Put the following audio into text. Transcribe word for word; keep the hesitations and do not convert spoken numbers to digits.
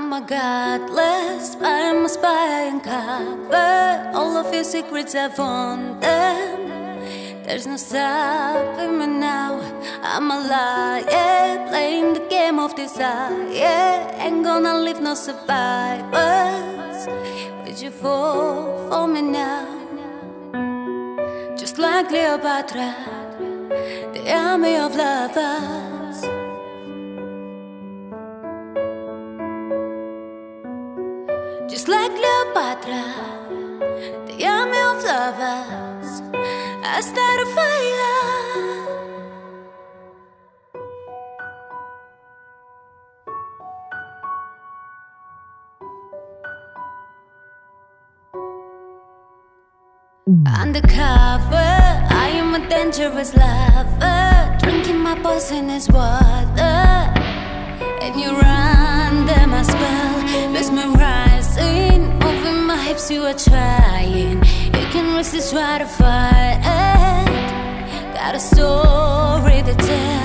I'm a godless, but I'm a spy uncovered. All of your secrets, I found them. There's no stopping me now. I'm a liar, playing the game of desire. Ain't gonna leave no survivors. Would you fall for me now? Just like Cleopatra, the army of lovers. Just like Cleopatra, the army of lovers, I start a fire. Undercover, I am a dangerous lover, drinking my poisonous water. And you're under my spell, mesmerizing, moving my hips, you are trying. You can resist, try to fight it. Got a story to tell.